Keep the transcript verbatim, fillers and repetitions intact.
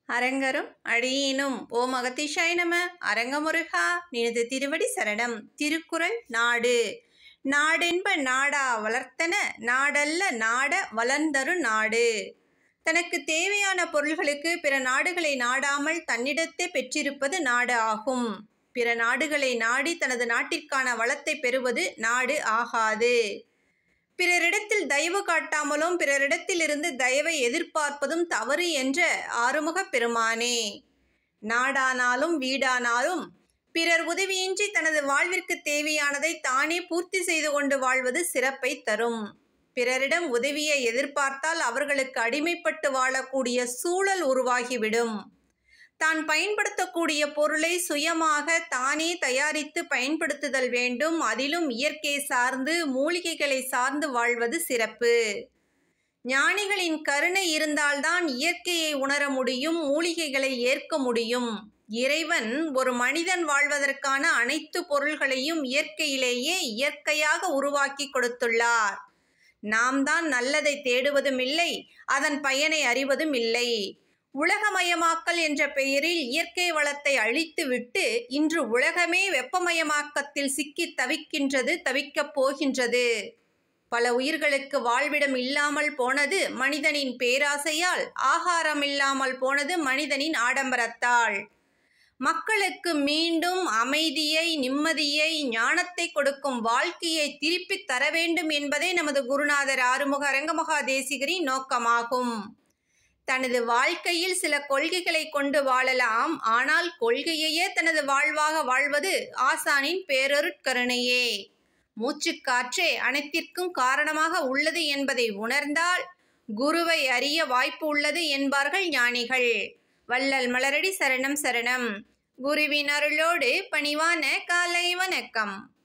அரங்கரும் அடியேனும் ஓம் அகத்தீசாய நம. அரங்கமுருகா நினது திருவடி சரணம். திருக்குறள். நாடு நாடென்ப நாடா வளர்த்தன நாடல்ல நாட வளர்ந்தரு நாடு. தனக்கு தேவையான பொருள்களுக்கு பிற நாடுகளை நாடாமல் தன்னிடத்தே பெற்றிருப்பது நாடு ஆகும். பிற நாடுகளை நாடி தனது நாட்டிற்கான வளத்தை பெறுவது நாடு ஆகாது. பிறரிடத்தில் தயவு காட்டாமலும் பிறரிடத்திலிருந்து தயவை எதிர்பார்ப்பதும் தவறு என்ற ஆறுமுகப் பெருமானே. நாடானாலும் வீடானாலும் பிறர் உதவியின்றி தனது வாழ்விற்கு தேவையானதை தானே பூர்த்தி செய்து கொண்டு வாழ்வது சிறப்பை தரும். பிறரிடம் உதவியை எதிர்பார்த்தால் அவர்களுக்கு அடிமைப்பட்டு வாழக்கூடிய சூழல் உருவாகிவிடும். தான் பயன்படுத்தக்கூடிய பொருளை சுயமாக தானே தயாரித்து பயன்படுத்துதல் வேண்டும். அதிலும் இயற்கை சார்ந்து மூலிகைகளை சார்ந்து வாழ்வது சிறப்பு. ஞானிகளின் கருணை இருந்தால்தான் இயற்கையை உணர முடியும், மூலிகைகளை ஏற்க முடியும். இறைவன் ஒரு மனிதன் வாழ்வதற்கான அனைத்து பொருள்களையும் இயற்கையிலேயே இயற்கையாக உருவாக்கி கொடுத்துள்ளார். நாம் தான் நல்லதை தேடுவதும் இல்லை, அதன் பயனை அறிவதும் இல்லை. உலகமயமாக்கல் என்ற பெயரில் இயற்கை வளத்தை அழித்துவிட்டு இன்று உலகமே வெப்பமயமாக்கத்தில் சிக்கி தவிக்கின்றது, தவிக்கப் போகின்றது. பல உயிர்களுக்கு வாழ்விடம் இல்லாமல் போனது மனிதனின் பேராசையால், ஆகாரம் இல்லாமல் போனது மனிதனின் ஆடம்பரத்தால். மக்களுக்கு மீண்டும் அமைதியை, நிம்மதியை, ஞானத்தை கொடுக்கும் வாழ்க்கையை திருப்பித் தர வேண்டும் என்பதே நமது குருநாதர் ஆறுமுக அரங்கமகா தேசிகரின் நோக்கமாகும். தனது வாழ்க்கையில் சில கொள்கைகளை கொண்டு வாழலாம், ஆனால் கொள்கையையே தனது வாழ்வாக வாழ்வது ஆசானின் பேரருட்கருணையே. மூச்சுக்காற்றே அனைத்திற்கும் காரணமாக உள்ளது என்பதை உணர்ந்தால் குருவை அறிய வாய்ப்பு உள்ளது என்பார்கள் ஞானிகள். வள்ளல் மலரடி சரணம் சரணம். குருவின் அருளோடு பணிவான காலை வணக்கம்.